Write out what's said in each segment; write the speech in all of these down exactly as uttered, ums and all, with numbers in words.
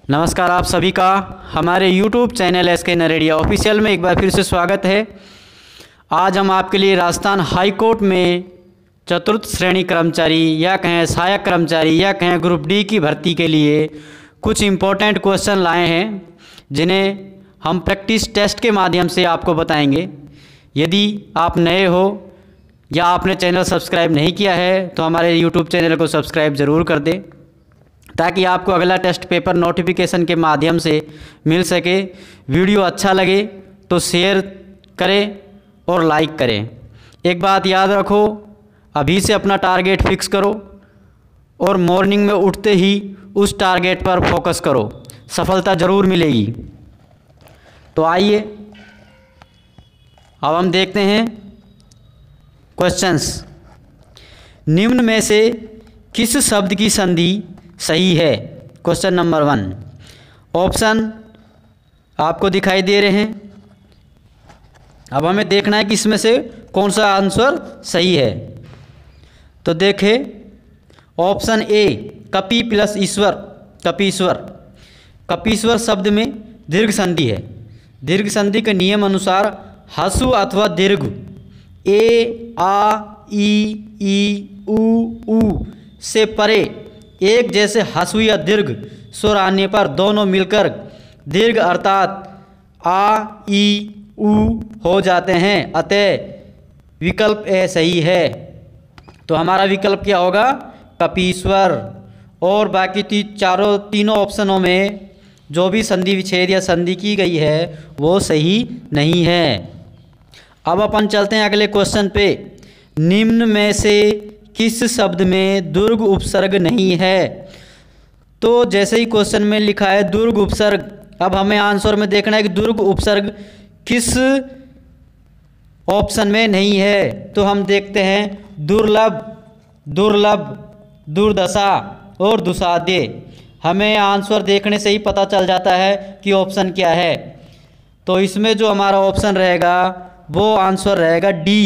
नमस्कार, आप सभी का हमारे यूट्यूब चैनल एस के नरेडिया ऑफिशियल में एक बार फिर से स्वागत है। आज हम आपके लिए राजस्थान हाई कोर्ट में चतुर्थ श्रेणी कर्मचारी या कहें सहायक कर्मचारी या कहें ग्रुप डी की भर्ती के लिए कुछ इम्पोर्टेंट क्वेश्चन लाए हैं, जिन्हें हम प्रैक्टिस टेस्ट के माध्यम से आपको बताएंगे। यदि आप नए हो या आपने चैनल सब्सक्राइब नहीं किया है तो हमारे यूट्यूब चैनल को सब्सक्राइब ज़रूर कर दें, ताकि आपको अगला टेस्ट पेपर नोटिफिकेशन के माध्यम से मिल सके। वीडियो अच्छा लगे तो शेयर करें और लाइक करें। एक बात याद रखो, अभी से अपना टारगेट फिक्स करो और मॉर्निंग में उठते ही उस टारगेट पर फोकस करो, सफलता ज़रूर मिलेगी। तो आइए अब हम देखते हैं क्वेश्चंस। निम्न में से किस शब्द की संधि सही है? Question number one. ऑप्शन आपको दिखाई दे रहे हैं। अब हमें देखना है कि इसमें से कौन सा आंसर सही है। तो देखें, ऑप्शन ए कपि प्लस ईश्वर, कपीश्वर। कपीश्वर शब्द में दीर्घ संधि है। दीर्घ संधि के नियम अनुसार हसु अथवा दीर्घ ए आ ई ई उ उ से परे एक जैसे हसु या दीर्घ स्वर आने पर दोनों मिलकर दीर्घ अर्थात आ ई उ हो जाते हैं। अतः विकल्प ए सही है। तो हमारा विकल्प क्या होगा? कपीश्वर। और बाकी ती चारों तीनों ऑप्शनों में जो भी संधि विच्छेद या संधि की गई है वो सही नहीं है। अब अपन चलते हैं अगले क्वेश्चन पे। निम्न में से किस शब्द में दुर्ग उपसर्ग नहीं है? तो जैसे ही क्वेश्चन में लिखा है दुर्ग उपसर्ग, अब हमें आंसर में देखना है कि दुर्ग उपसर्ग किस ऑप्शन में नहीं है। तो हम देखते हैं दुर्लभ, दुर्लभ, दुर्दशा और दुसाध्य। हमें आंसर देखने से ही पता चल जाता है कि ऑप्शन क्या है। तो इसमें जो हमारा ऑप्शन रहेगा वो आंसर रहेगा डी,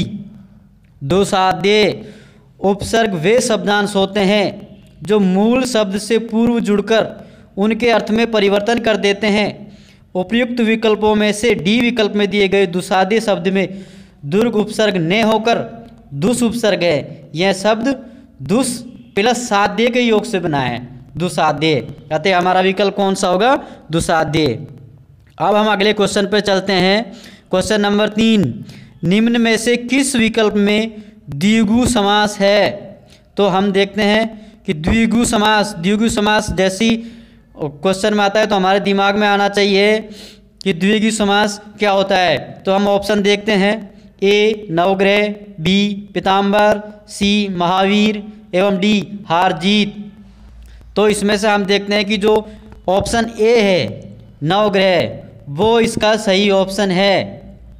दुसाध्य। उपसर्ग वे शब्दांश होते हैं जो मूल शब्द से पूर्व जुड़कर उनके अर्थ में परिवर्तन कर देते हैं। उपयुक्त विकल्पों में से डी विकल्प में दिए गए दुसाध्य शब्द में दुर्ग उपसर्ग न होकर दुस उपसर्ग है। यह शब्द दुस प्लस साध्य के योग से बना है, दुसाध्य। अतः हमारा विकल्प कौन सा होगा? दुसाध्य। अब हम अगले क्वेश्चन पर चलते हैं। क्वेश्चन नंबर तीन। निम्न में से किस विकल्प में द्विगु समास है? तो हम देखते हैं कि द्विगु समास, द्विगु समास जैसी क्वेश्चन में आता है तो हमारे दिमाग में आना चाहिए कि द्विगु समास क्या होता है। तो हम ऑप्शन देखते हैं। ए नवग्रह, बी पीताम्बर, सी महावीर एवं डी हारजीत। तो इसमें से हम देखते हैं कि जो ऑप्शन ए है नवग्रह, वो इसका सही ऑप्शन है।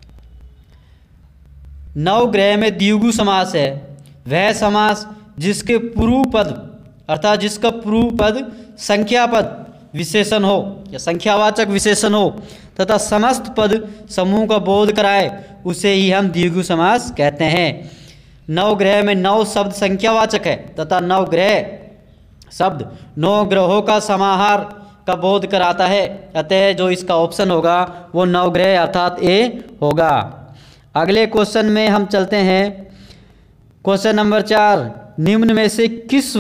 नवग्रह में द्विगु समास है। वह समास जिसके पूर्व पद अर्थात जिसका पूर्व पद संख्या पद विशेषण हो या संख्यावाचक विशेषण हो तथा समस्त पद समूह का बोध कराए, उसे ही हम द्विगु समास कहते हैं। नवग्रह में नव शब्द संख्यावाचक है तथा नवग्रह शब्द नौ ग्रहों का समाहार का बोध कराता है। अतः जो इसका ऑप्शन होगा वो नवग्रह अर्थात ए होगा। अगले क्वेश्चन में हम चलते हैं। क्वेश्चन नंबर चार। निम्न में से किस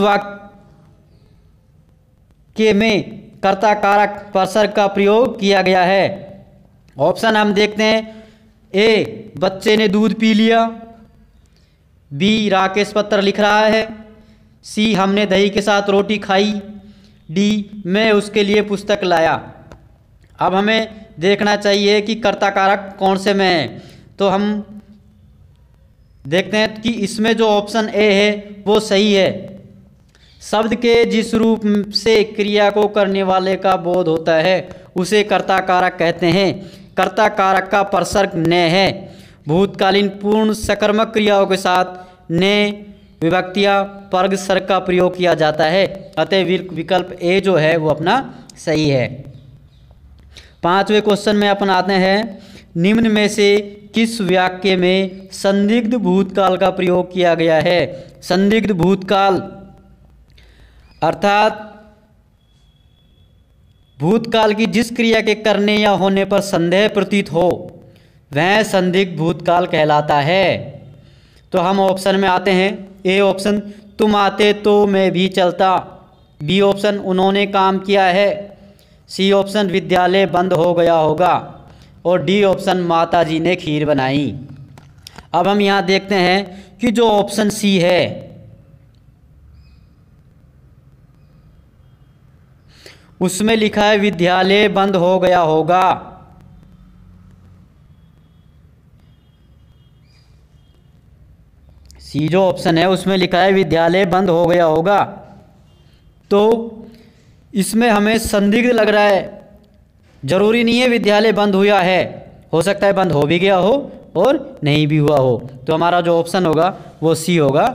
वाक्य में कर्ता कारक परसर्ग का प्रयोग किया गया है? ऑप्शन हम देखते हैं। ए बच्चे ने दूध पी लिया, बी राकेश पत्र लिख रहा है, सी हमने दही के साथ रोटी खाई, डी मैं उसके लिए पुस्तक लाया। अब हमें देखना चाहिए कि कर्ता कारक कौन से में है। तो हम देखते हैं कि इसमें जो ऑप्शन ए है वो सही है। शब्द के जिस रूप से क्रिया को करने वाले का बोध होता है उसे कर्ता कारक कहते हैं। कर्ता कारक का परसर्ग न है। भूतकालीन पूर्ण सकर्मक क्रियाओं के साथ ने विभक्तियाँ पर्ग सर्ग का प्रयोग किया जाता है। अतः विकल्प ए जो है वो अपना सही है। पांचवें क्वेश्चन में अपन आते हैं। निम्न में से किस वाक्य में संदिग्ध भूतकाल का प्रयोग किया गया है? संदिग्ध भूतकाल अर्थात भूतकाल की जिस क्रिया के करने या होने पर संदेह प्रतीत हो वह संदिग्ध भूतकाल कहलाता है। तो हम ऑप्शन में आते हैं। ए ऑप्शन, तुम आते तो मैं भी चलता। बी ऑप्शन, उन्होंने काम किया है। सी ऑप्शन, विद्यालय बंद हो गया होगा। और डी ऑप्शन, माता जी ने खीर बनाई। अब हम यहाँ देखते हैं कि जो ऑप्शन सी है उसमें लिखा है विद्यालय बंद हो गया होगा। सी जो ऑप्शन है उसमें लिखा है विद्यालय बंद हो गया होगा। तो इसमें हमें संदिग्ध लग रहा है। जरूरी नहीं है विद्यालय बंद हुआ है, हो सकता है बंद हो भी गया हो और नहीं भी हुआ हो। तो हमारा जो ऑप्शन होगा वो सी होगा।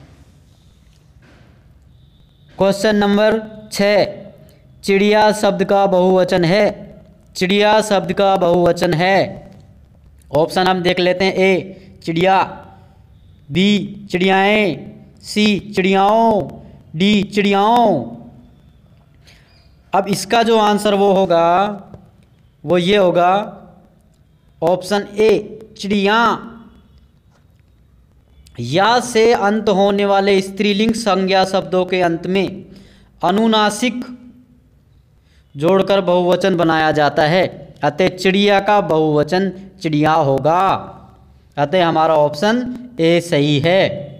क्वेश्चन नंबर छः, चिड़िया शब्द का बहुवचन है। चिड़िया शब्द का बहुवचन है। ऑप्शन हम देख लेते हैं। ए चिड़िया, बी चिड़ियाएँ, सी चिड़ियाओं, डी चिड़ियाओं। अब इसका जो आंसर वो होगा वो ये होगा ऑप्शन ए चिड़िया। या से अंत होने वाले स्त्रीलिंग संज्ञा शब्दों के अंत में अनुनासिक जोड़कर बहुवचन बनाया जाता है। अतः चिड़िया का बहुवचन चिड़िया होगा। अतः हमारा ऑप्शन ए सही है।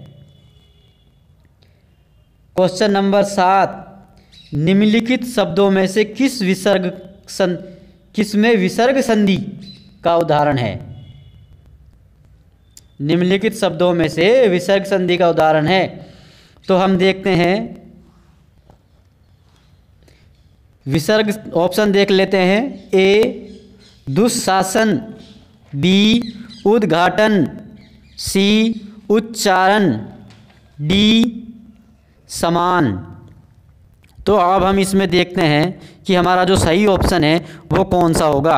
क्वेश्चन नंबर सात, निम्नलिखित शब्दों में से किस विसर्ग सं किस में विसर्ग संधि का उदाहरण है। निम्नलिखित शब्दों में से विसर्ग संधि का उदाहरण है। तो हम देखते हैं विसर्ग ऑप्शन देख लेते हैं। ए दुःशासन, बी उद्घाटन, सी उच्चारण, डी समान। तो अब हम इसमें देखते हैं कि हमारा जो सही ऑप्शन है वो कौन सा होगा।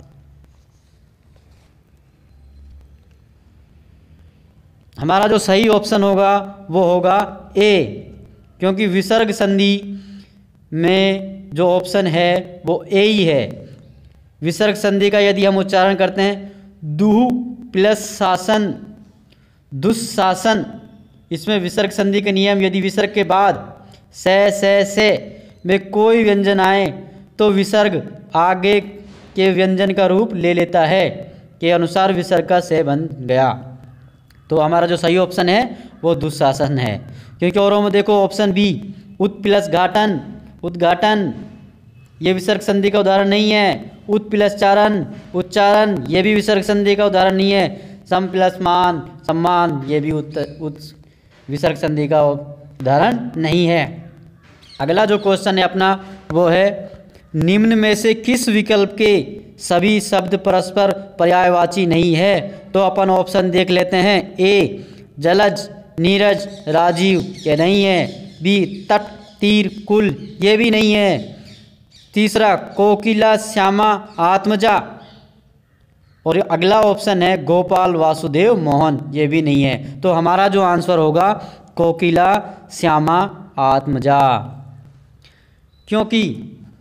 हमारा जो सही ऑप्शन होगा वो होगा ए, क्योंकि विसर्ग संधि में जो ऑप्शन है वो ए ही है। विसर्ग संधि का यदि हम उच्चारण करते हैं दुह प्लस शासन, दुःशासन, इसमें विसर्ग संधि के नियम, यदि विसर्ग के बाद से से से में कोई व्यंजन आए तो विसर्ग आगे के व्यंजन का रूप ले लेता है के अनुसार विसर्ग का से बन गया। तो हमारा जो सही ऑप्शन है वो दुःशासन है। क्योंकि औरों में देखो ऑप्शन बी उत प्लस घाटन, उद्घाटन, ये विसर्ग संधि का उदाहरण नहीं है। उत प्लस चारण, उच्चारण, ये भी विसर्ग संधि का उदाहरण नहीं है। सम प्लस मान, सम्मान, ये भी उत, उत विसर्ग संधि का उदाहरण नहीं है। अगला जो क्वेश्चन है अपना वो है निम्न में से किस विकल्प के सभी शब्द परस्पर पर्यायवाची नहीं है। तो अपन ऑप्शन देख लेते हैं। ए जलज, नीरज, राजीव, ये नहीं है। बी तट, तीर, कुल, ये भी नहीं है। तीसरा कोकिला, श्यामा, आत्मजा। और अगला ऑप्शन है गोपाल, वासुदेव, मोहन, ये भी नहीं है। तो हमारा जो आंसर होगा कोकिला, श्यामा, आत्मजा। क्योंकि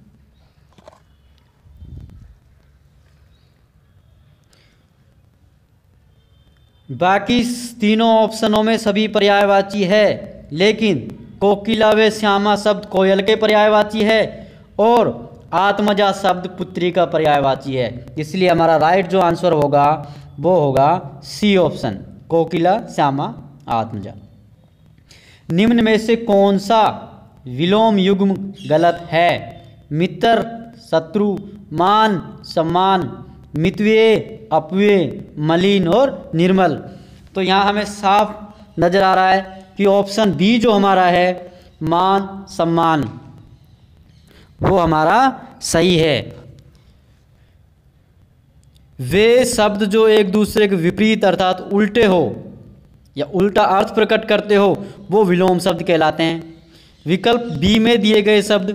बाकी तीनों ऑप्शनों में सभी पर्यायवाची है, लेकिन कोकिला व श्यामा शब्द कोयल के पर्यायवाची है और आत्मजा शब्द पुत्री का पर्यायवाची है। इसलिए हमारा राइट जो आंसर होगा वो होगा सी ऑप्शन, कोकिला, श्यामा, आत्मजा। निम्न में से कौन सा विलोम युग्म गलत है। मित्र, शत्रु, मान, सम्मान, मितव्यय, अपव्यय, मलिन और निर्मल। तो यहाँ हमें साफ नज़र आ रहा है कि ऑप्शन बी जो हमारा है मान, सम्मान, वो हमारा सही है। वे शब्द जो एक दूसरे के विपरीत अर्थात उल्टे हो या उल्टा अर्थ प्रकट करते हो वो विलोम शब्द कहलाते हैं। विकल्प बी में दिए गए शब्द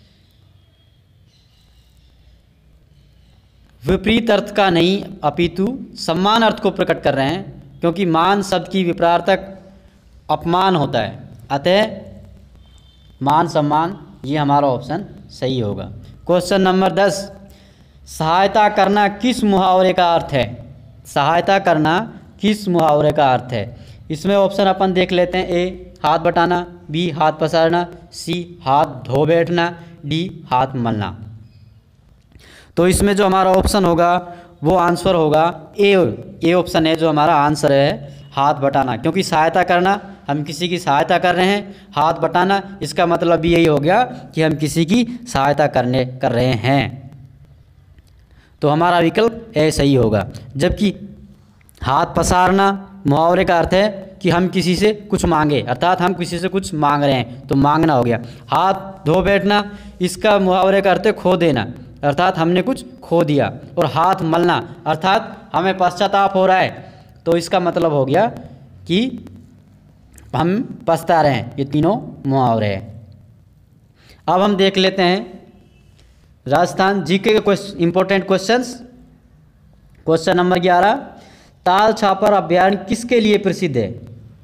विपरीत अर्थ का नहीं अपितु सम्मान अर्थ को प्रकट कर रहे हैं, क्योंकि मान शब्द की विपरार्थक अपमान होता है। अतः मान सम्मान, ये हमारा ऑप्शन सही होगा। क्वेश्चन नंबर दस, सहायता करना किस मुहावरे का अर्थ है? सहायता करना किस मुहावरे का अर्थ है? इसमें ऑप्शन अपन देख लेते हैं। ए हाथ बटाना, बी हाथ पसारना, सी हाथ धो बैठना, डी हाथ मलना। तो इसमें जो हमारा ऑप्शन होगा वो आंसर होगा ए। ए ऑप्शन है जो हमारा आंसर है, हाथ बटाना। क्योंकि सहायता करना, हम किसी की सहायता कर रहे हैं, हाथ बटाना इसका मतलब भी यही हो गया कि हम किसी की सहायता करने कर रहे हैं। तो हमारा विकल्प ए सही होगा। जबकि हाथ पसारना मुहावरे का अर्थ है कि हम किसी से कुछ मांगे, अर्थात हम किसी से कुछ मांग रहे हैं, तो मांगना हो गया। हाथ धो बैठना, इसका मुहावरे का अर्थ है खो देना, अर्थात हमने कुछ खो दिया। और हाथ मलना अर्थात हमें पश्चाताप हो रहा है, तो इसका मतलब हो गया कि हम पछता रहे हैं। ये तीनों मुहावरे हैं। अब हम देख लेते हैं राजस्थान जीके के इंपॉर्टेंट क्वेश्चंस। क्वेश्चन नंबर ग्यारह, ताल छापर अभ्यारण्य किसके लिए प्रसिद्ध है?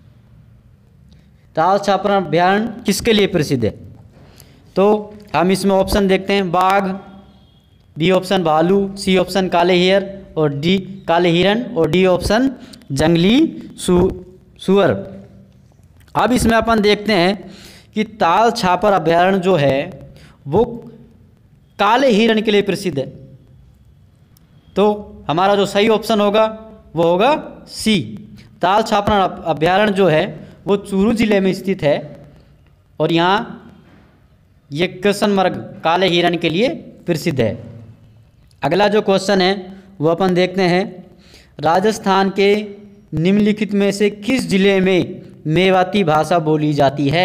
ताल छापर अभ्यारण्य किसके लिए प्रसिद्ध है? तो हम इसमें ऑप्शन देखते हैं। बाघ, बी ऑप्शन भालू, सी ऑप्शन काले हियर और डी काले हिरन और डी ऑप्शन जंगली सु सुअर। अब इसमें अपन देखते हैं कि ताल छापर अभ्यारण्य जो है वो काले हिरन के लिए प्रसिद्ध है। तो हमारा जो सही ऑप्शन होगा वो होगा सी। ताल छापर अभ्यारण्य जो है वो चूरू जिले में स्थित है और यहाँ ये कृष्णमृग काले हिरन के लिए प्रसिद्ध है। अगला जो क्वेश्चन है वो अपन देखते हैं। राजस्थान के निम्नलिखित में से किस जिले में मेवाती भाषा बोली जाती है?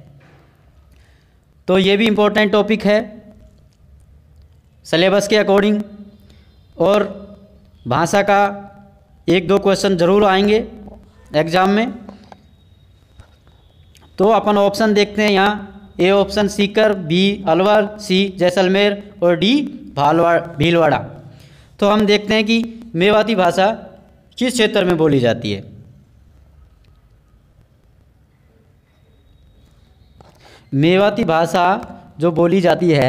तो ये भी इम्पोर्टेंट टॉपिक है सिलेबस के अकॉर्डिंग, और भाषा का एक दो क्वेश्चन जरूर आएंगे एग्जाम में। तो अपन ऑप्शन देखते हैं यहाँ। A option Sikar, B Alwar, C Jaisalmer और डी भालवा भीलवाड़ा। तो हम देखते हैं कि मेवाती भाषा किस क्षेत्र में बोली जाती है। मेवाती भाषा जो बोली जाती है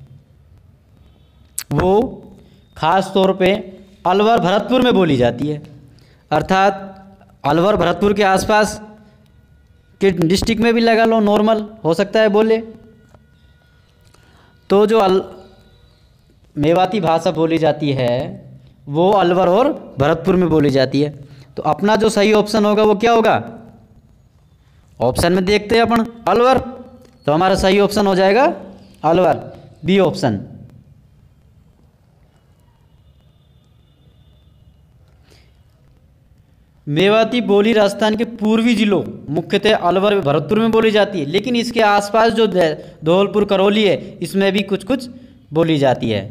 वो खास तौर पे अलवर भरतपुर में बोली जाती है, अर्थात अलवर भरतपुर के आसपास के डिस्ट्रिक्ट में भी लगा लो, नॉर्मल हो सकता है बोले। तो जो अल मेवाती भाषा बोली जाती है वो अलवर और भरतपुर में बोली जाती है। तो अपना जो सही ऑप्शन होगा वो क्या होगा? ऑप्शन में देखते हैं अपन अलवर, तो हमारा सही ऑप्शन हो जाएगा अलवर, बी ऑप्शन। मेवाती बोली राजस्थान के पूर्वी जिलों मुख्यतः अलवर भरतपुर में बोली जाती है, लेकिन इसके आसपास जो धौलपुर करौली है इसमें भी कुछ कुछ बोली जाती है,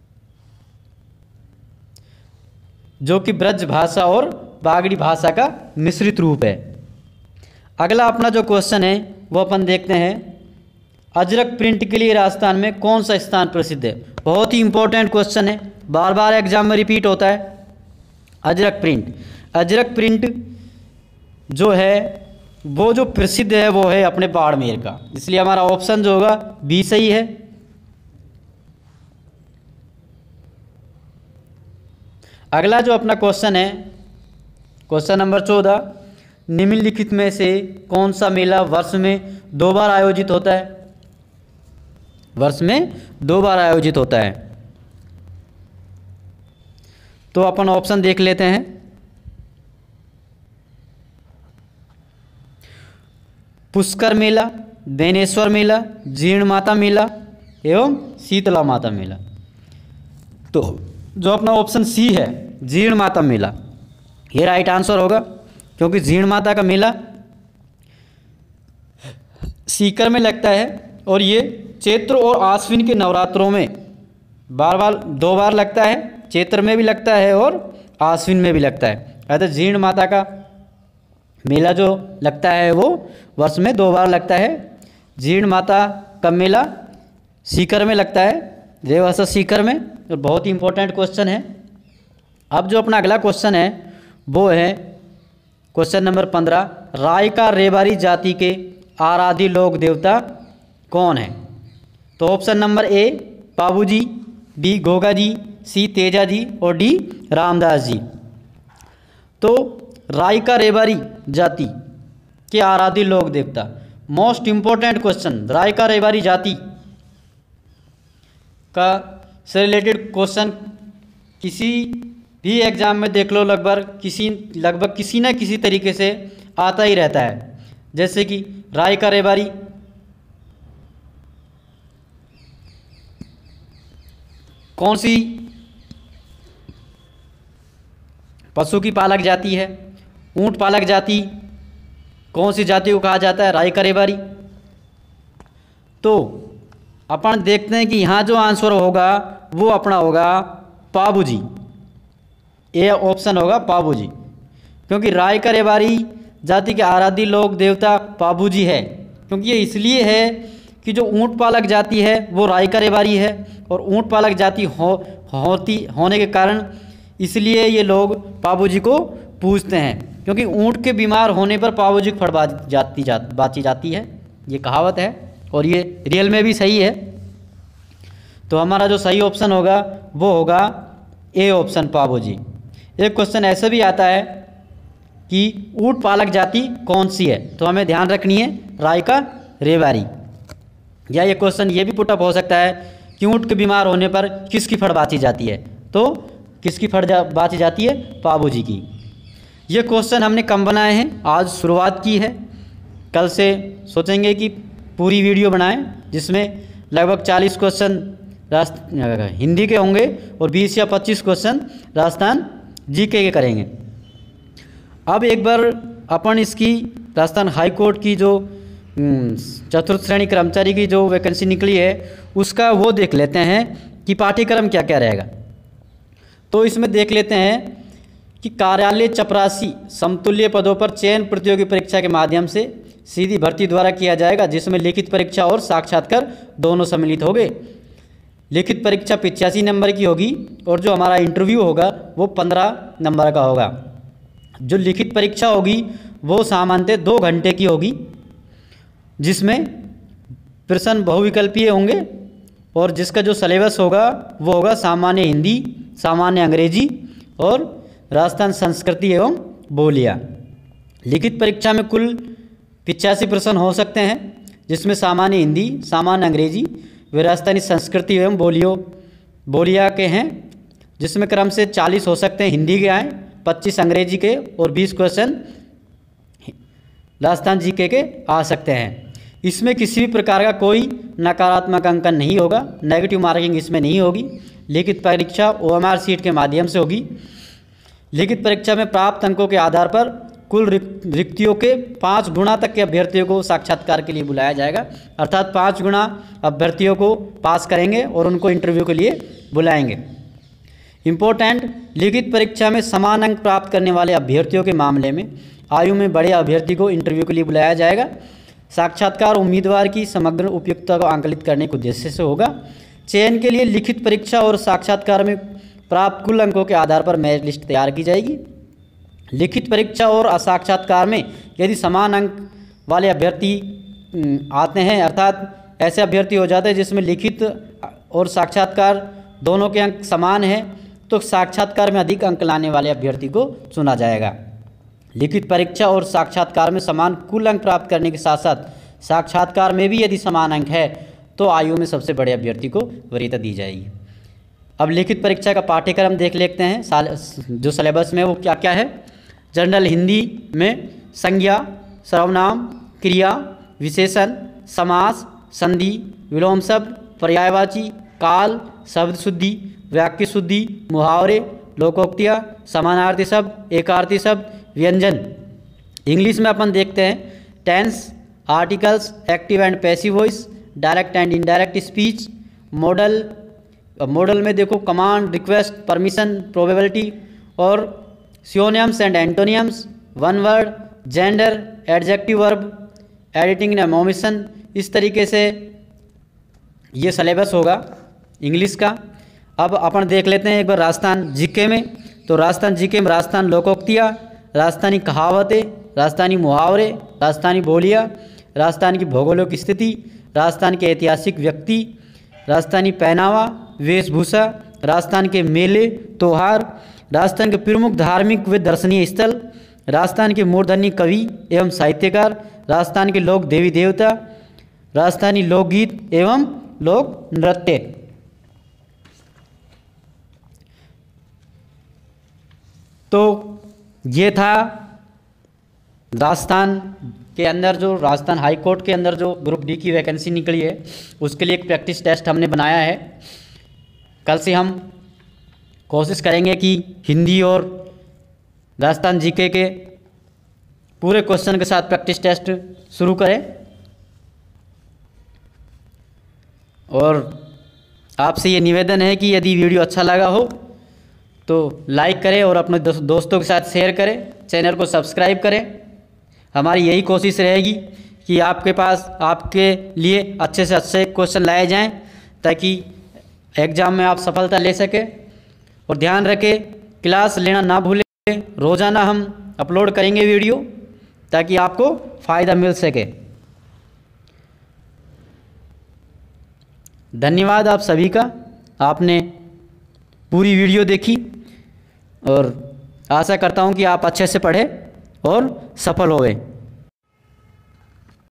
जो कि ब्रज भाषा और बागड़ी भाषा का मिश्रित रूप है। अगला अपना जो क्वेश्चन है वो अपन देखते हैं। अजरक प्रिंट के लिए राजस्थान में कौन सा स्थान प्रसिद्ध है? बहुत ही इंपॉर्टेंट क्वेश्चन है, बार बार एग्जाम में रिपीट होता है। अजरक प्रिंट अजरक प्रिंट जो है वो जो प्रसिद्ध है वो है अपने बाड़मेर का, इसलिए हमारा ऑप्शन जो होगा बी सही है। अगला जो अपना क्वेश्चन है, क्वेश्चन नंबर चौदह, निम्नलिखित में से कौन सा मेला वर्ष में दो बार आयोजित होता है? वर्ष में दो बार आयोजित होता है। तो अपन ऑप्शन देख लेते हैं। पुष्कर मेला, बेनेश्वर मेला, जीर्ण माता मेला एवं शीतला माता मेला। तो जो अपना ऑप्शन सी है जीर्ण माता मेला, ये राइट आंसर होगा, क्योंकि जीर्ण माता का मेला सीकर में लगता है और ये चैत्र और आश्विन के नवरात्रों में बार बार दो बार लगता है, चैत्र में भी लगता है और आश्विन में भी लगता है। अर्थात जीर्ण माता का मेला जो लगता है वो वर्ष में दो बार लगता है। जीर्ण माता का मेला सीकर में लगता है, देवासा सीकर में। तो बहुत ही इंपॉर्टेंट क्वेश्चन है। अब जो अपना अगला क्वेश्चन है वो है क्वेश्चन नंबर पंद्रह, रायका रेवाड़ी जाति के आराध्य लोक देवता कौन है? तो option number A Pabu ji, B Goga ji, C Teja ji और डी रामदास जी। तो रायका रेवारी जाति के आराध्य लोक देवता, most important question, Raika Rewari जाति का से रिलेटेड क्वेश्चन किसी भी एग्जाम में देख लो, लगभग किसी लगभग किसी न किसी तरीके से आता ही रहता है। जैसे कि रायका रेवारी कौन सी पशु की पालक जाति है? ऊंट पालक जाति कौन सी जाति को कहा जाता है? रायका रेवारी। तो अपन देखते हैं कि यहाँ जो आंसर होगा वो अपना होगा पाबू जी। ए ऑप्शन होगा पाबू जी, क्योंकि रायका रेवारी जाति के आराध्य लोक देवता पाबू जी है। क्योंकि ये इसलिए है कि जो ऊंट पालक जाति है वो रायका रेवारी है, और ऊंट पालक जाति हो होती होने के कारण इसलिए ये लोग पाबू जी को पूजते हैं, क्योंकि ऊंट के बीमार होने पर पाबू जी को फड़ जाती जा बाची जाती है, ये कहावत है और ये रियल में भी सही है। तो हमारा जो सही ऑप्शन होगा वो होगा ए ऑप्शन पाबू जी। एक क्वेश्चन ऐसा भी आता है कि ऊंट पालक जाति कौन सी है, तो हमें ध्यान रखनी है रायका रेवारी। या ये क्वेश्चन ये भी पुटअप हो सकता है कि ऊंट के बीमार होने पर किसकी फड़ बाची जाती है, तो किसकी फड़ जा बाची जाती है? पाबू जी की। ये क्वेश्चन हमने कम बनाए हैं, आज शुरुआत की है, कल से सोचेंगे कि पूरी वीडियो बनाएं जिसमें लगभग चालीस क्वेश्चन हिंदी के होंगे और बीस या पच्चीस क्वेश्चन राजस्थान जीके के करेंगे। अब एक बार अपन इसकी राजस्थान हाई कोर्ट की जो चतुर्थ श्रेणी कर्मचारी की जो वैकेंसी निकली है उसका वो देख लेते हैं कि पाठ्यक्रम क्या क्या रहेगा। तो इसमें देख लेते हैं कि कार्यालय चपरासी समतुल्य पदों पर चयन प्रतियोगी परीक्षा के माध्यम से सीधी भर्ती द्वारा किया जाएगा, जिसमें लिखित परीक्षा और साक्षात्कार दोनों सम्मिलित होंगे। लिखित परीक्षा पिचासी नंबर की होगी और जो हमारा इंटरव्यू होगा वो पंद्रह नंबर का होगा। जो लिखित परीक्षा होगी वो सामान्यतः दो घंटे की होगी, जिसमें प्रश्न बहुविकल्पीय होंगे और जिसका जो सिलेबस होगा वो होगा सामान्य हिंदी, सामान्य अंग्रेजी और राजस्थान संस्कृति एवं बोलियाँ। लिखित परीक्षा में कुल पिचासी प्रश्न हो सकते हैं, जिसमें सामान्य हिंदी, सामान्य अंग्रेजी व राजस्थानी संस्कृति एवं बोलियों बोलियाँ के हैं, जिसमें क्रम से चालीस हो सकते हैं हिंदी के आए, पच्चीस अंग्रेजी के और बीस क्वेश्चन राजस्थान जीके के आ सकते हैं। इसमें किसी भी प्रकार का कोई नकारात्मक अंकन नहीं होगा, नेगेटिव मार्किंग इसमें नहीं होगी। लिखित परीक्षा ओएमआर सीट के माध्यम से होगी। लिखित परीक्षा में प्राप्त अंकों के आधार पर कुल रिक्तियों के पाँच गुना तक के अभ्यर्थियों को साक्षात्कार के लिए बुलाया जाएगा, अर्थात पाँच गुना अभ्यर्थियों को पास करेंगे और उनको इंटरव्यू के लिए बुलाएंगे। इम्पोर्टेंट, लिखित परीक्षा में समान अंक प्राप्त करने वाले अभ्यर्थियों के मामले में आयु में बड़े अभ्यर्थी को इंटरव्यू के लिए बुलाया जाएगा। साक्षात्कार उम्मीदवार की समग्र उपयुक्तता को आंकलित करने के उद्देश्य से होगा। चयन के लिए लिखित परीक्षा और साक्षात्कार में प्राप्त कुल अंकों के आधार पर मेरिट लिस्ट तैयार की जाएगी। लिखित परीक्षा और साक्षात्कार में यदि समान अंक वाले अभ्यर्थी आते हैं, अर्थात ऐसे अभ्यर्थी हो जाते हैं जिसमें लिखित और साक्षात्कार दोनों के अंक समान हैं, तो साक्षात्कार में अधिक अंक लाने वाले अभ्यर्थी को चुना जाएगा। लिखित परीक्षा और साक्षात्कार में समान कुल अंक प्राप्त करने के साथ साथ साक्षात्कार में भी यदि समान अंक है तो आयु में सबसे बड़े अभ्यर्थी को वरीयता दी जाएगी। अब लिखित परीक्षा का पाठ्यक्रम देख लेते हैं, साल जो सिलेबस में वो क्या क्या है। जनरल हिंदी में संज्ञा, सर्वनाम, क्रिया, विशेषण, समास, संधि, विलोम शब्द, पर्यायवाची, काल, शब्द शुद्धि, वाक्य शुद्धि, मुहावरे, लोकोक्तियाँ, समानार्थी शब्द, एकार्थी शब्द, व्यंजन। इंग्लिश में अपन देखते हैं tense, articles, active and passive voice, direct and indirect speech, modal. Modal में देखो कमांड, रिक्वेस्ट, परमिशन, प्रोबेबिलिटी और synonyms and antonyms, one word, gender, adjective verb, editing and omission. इस तरीके से ये सिलेबस होगा इंग्लिश का। अब अपन देख लेते हैं एक बार राजस्थान जीके में। तो राजस्थान जीके में राजस्थान लोकोक्तियाँ, राजस्थानी कहावतें, राजस्थानी मुहावरे, राजस्थानी बोलियाँ, राजस्थान की भौगोलिक स्थिति, राजस्थान के ऐतिहासिक व्यक्ति, राजस्थानी पहनावा वेशभूषा, राजस्थान के मेले त्योहार, राजस्थान के प्रमुख धार्मिक व दर्शनीय स्थल, राजस्थान के मूर्धन्य कवि एवं साहित्यकार, राजस्थान के लोक देवी देवता, राजस्थानी लोकगीत एवं लोक नृत्य। तो ये था राजस्थान के अंदर जो राजस्थान हाई कोर्ट के अंदर जो ग्रुप डी की वैकेंसी निकली है उसके लिए एक प्रैक्टिस टेस्ट हमने बनाया है। कल से हम कोशिश करेंगे कि हिंदी और राजस्थान जीके के पूरे क्वेश्चन के साथ प्रैक्टिस टेस्ट शुरू करें। और आपसे ये निवेदन है कि यदि वीडियो अच्छा लगा हो तो लाइक करें और अपने दोस्तों के साथ शेयर करें, चैनल को सब्सक्राइब करें। हमारी यही कोशिश रहेगी कि आपके पास आपके लिए अच्छे से अच्छे क्वेश्चन लाए जाएं ताकि एग्ज़ाम में आप सफलता ले सकें। और ध्यान रखें, क्लास लेना ना भूलें, रोज़ाना हम अपलोड करेंगे वीडियो ताकि आपको फ़ायदा मिल सके। धन्यवाद आप सभी का, आपने पूरी वीडियो देखी और आशा करता हूं कि आप अच्छे से पढ़ें और सफल होवें।